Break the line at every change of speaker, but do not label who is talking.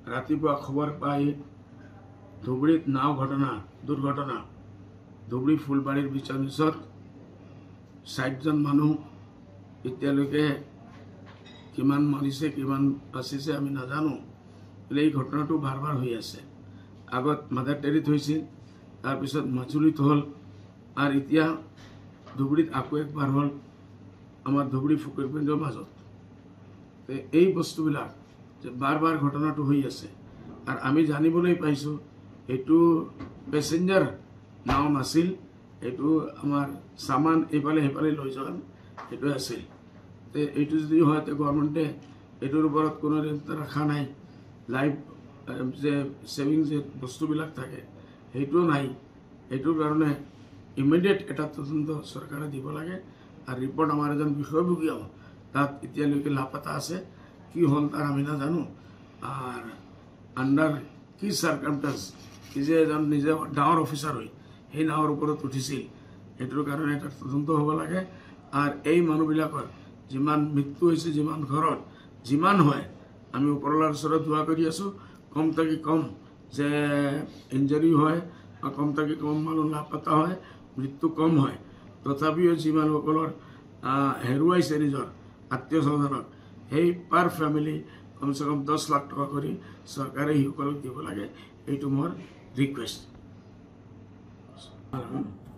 ৰাতিপুৱা খবৰ পাই ধুবুৰীত নাও ঘটনা দুৰ্ঘটনা ধুবুৰী ফুলবাৰীৰ পিছত ৬০জন মানুহ এতিয়ালৈকে কিমান মৰিছে কিমান বাচিছে আমি নাজানো। এই ঘটনাটো বাৰ বাৰ হৈ আছে। আগত মাদাৰ টেৰিত হৈছিল, তাৰপিছত মাজুলীত হ'ল, আৰু এতিয়া ধুবুৰীত আকৌ একবাৰ হ'ল আমাৰ ধুবুৰী ফকীৰকুণ্ডৰ মাজত। এই বস্তুবিলাক যে বাৰ বাৰ ঘটনাটো হৈ আছে, আৰু আমি জানিবলৈ পাইছোঁ এইটো পেছেঞ্জাৰ নাও নাছিল, এইটো আমাৰ সামান এইফালে সেইফালে লৈ যোৱা এইটো আছিল। এইটো যদি হয় গভৰ্ণমেণ্টে এইটোৰ ওপৰত কোনো ৰখা নাই, লাইফ যে ছেভিং যে বস্তুবিলাক থাকে সেইটোও নাই। এইটোৰ কাৰণে ইমিডিয়েট এটা তদন্ত চৰকাৰে দিব লাগে। আৰু ৰিপৰ্ট আমাৰ এজন বিষয়ববীয়াও তাত এতিয়ালৈকে লাপাতা আছে, কি হ'ল তাৰ আমি নাজানো। আৰু আণ্ডাৰ কি চাৰ্কামষ্টেঞ্চ কি যে এজন নিজে ডাঙৰ অফিচাৰ হৈ সেই নাৱৰ ওপৰত উঠিছিল, সেইটোৰ কাৰণে এটা তদন্ত হ'ব লাগে। আৰু এই মানুহবিলাকৰ যিমান মৃত্যু হৈছে, যিমান ঘৰত যিমান হয়, আমি ওপৰৱালাৰ ওচৰত দোৱা কৰি আছোঁ কম থাকি কম যে ইঞ্জৰি হয় বা কম থাকি কম মানুহ লাপাতা হয়, মৃত্যু কম হয়। তথাপিও যি মানুহসকলৰ হেৰুৱাইছে নিজৰ আত্মীয় স্বজনক, সেই পাৰ ফেমিলি কমচে কম 10 লাখ টকা কৰি চৰকাৰে সিসকলক দিব লাগে। এইটো মোৰ ৰিকুৱেষ্ট।